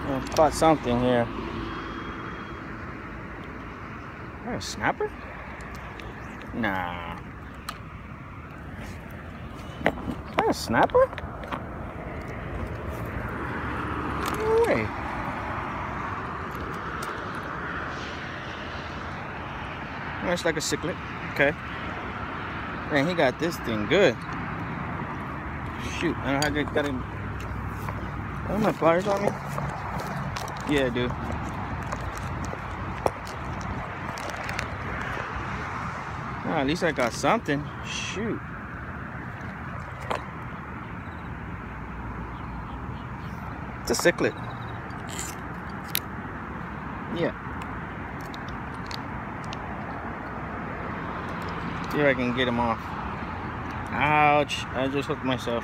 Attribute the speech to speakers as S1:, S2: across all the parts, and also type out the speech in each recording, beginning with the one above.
S1: I caught something here. Is that a snapper? Nah. Is that a snapper? No way. That's like a cichlid. Okay. Man, he got this thing good. Shoot, I don't know how I got him. Are my pliers on me? Yeah, dude. Oh, at least I got something. Shoot. It's a cichlid. Yeah. See if I can get him off. Ouch. I just hooked myself.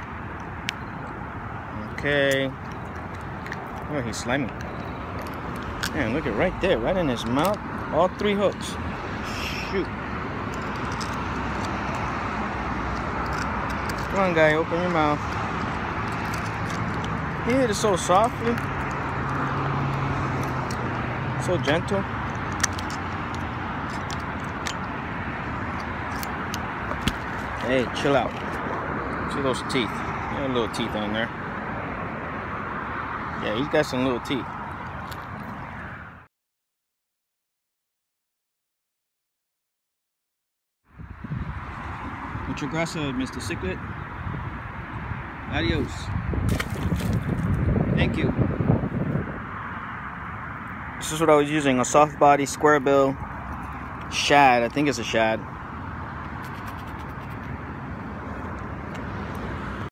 S1: Okay. Oh, he's slimy. Man, look at right there. Right in his mouth. All 3 hooks. Shoot. Come on, guy. Open your mouth. He hit it so softly. So gentle. Hey, chill out. See those teeth. Got little teeth on there. Yeah, he's got some little teeth. Muchas gracias, Mr. Cichlid. Adios. Thank you. This is what I was using, a soft body square bill shad. I think it's a shad.